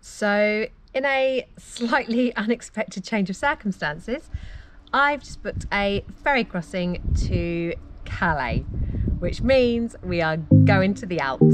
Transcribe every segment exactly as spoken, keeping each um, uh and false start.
So in a slightly unexpected change of circumstances, I've just booked a ferry crossing to Calais, which means we are going to the Alps.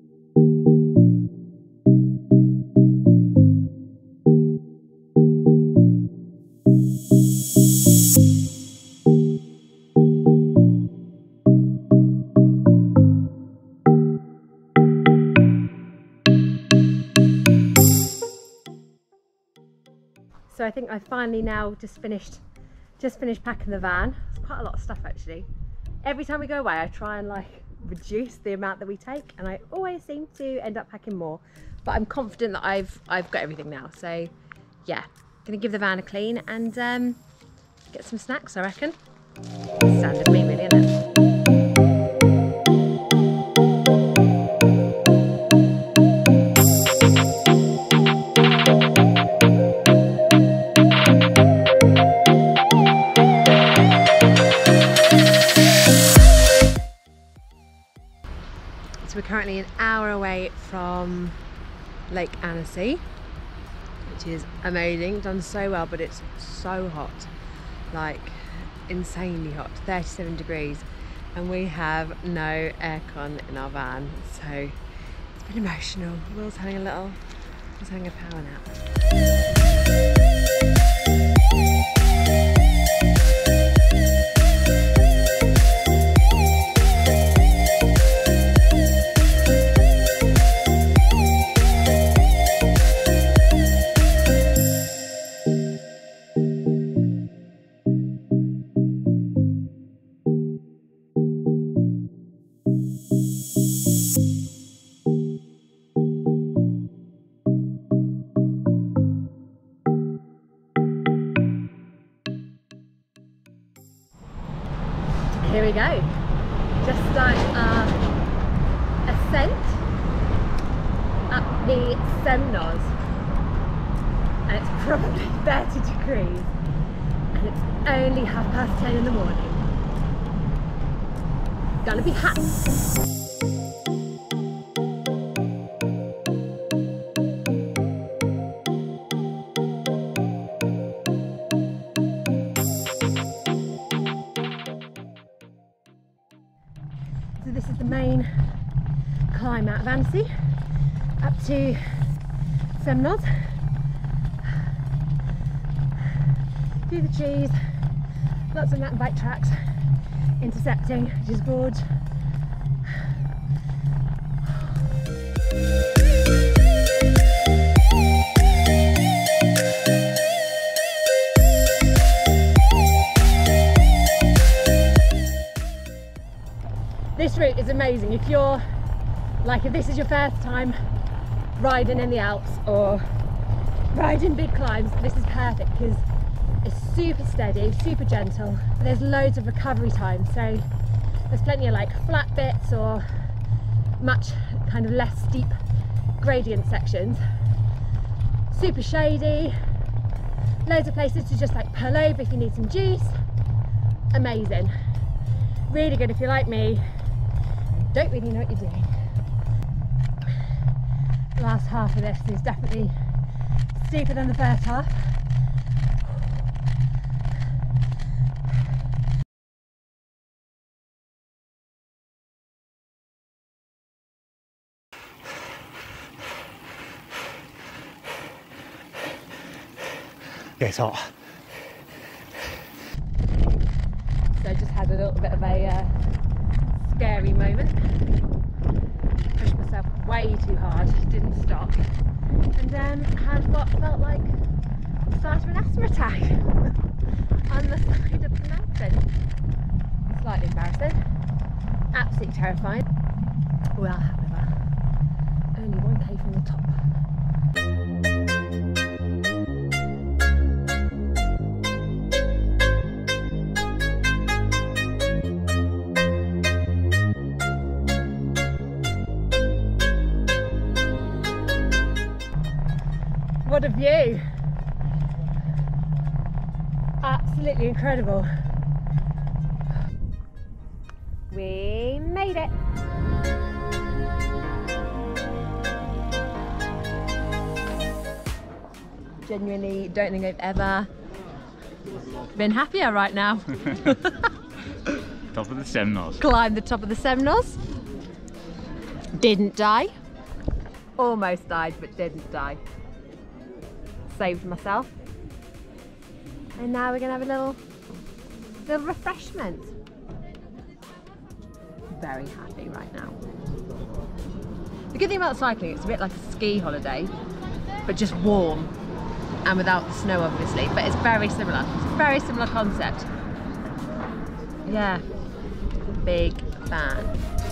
So I think I finally now just finished just finished packing the van. It's quite a lot of stuff actually. Every time we go away I try and like reduce the amount that we take, and I always seem to end up packing more, but I'm confident that I've I've got everything now. So yeah, gonna give the van a clean and um, get some snacks, I reckon. Standard me really, isn't it? So we're currently an hour away from Lake Annecy, which is amazing, done so well, but it's so hot, like insanely hot, thirty-seven degrees, and we have no aircon in our van, so it's been emotional. Will's having a little, Will's having a power nap. Here we go, just starting our ascent up the Semnoz, and it's probably thirty degrees and it's only half past ten in the morning. Gonna be hot. So this is the main climb out of Annecy up to Semnoz. Through the trees, lots of mountain bike tracks, intercepting, which is good. This route is amazing if you're like, if this is your first time riding in the Alps or riding big climbs, this is perfect because it's super steady, super gentle. There's loads of recovery time, so there's plenty of like flat bits or much kind of less steep gradient sections. Super shady, loads of places to just like pull over if you need some juice. Amazing, really good if you're like me, don't really know what you're doing. The last half of this is definitely steeper than the first half. Yeah, it's hot. So I just had a little bit of a uh, scary moment. Pushed myself way too hard, didn't stop, and then had what felt like the start of an asthma attack on the side of the mountain. Slightly embarrassing, absolutely terrifying. Well, however, only one K from the top. What a view! Absolutely incredible. We made it! Genuinely don't think I've ever been happier right now. Top of the Semnoz. Climbed the top of the Semnoz. Didn't die. Almost died, but didn't die. Saved myself. And now we're gonna have a little, little refreshment. Very happy right now. The good thing about cycling, it's a bit like a ski holiday, but just warm and without the snow, obviously. But it's very similar. It's a very similar concept. Yeah, big fan.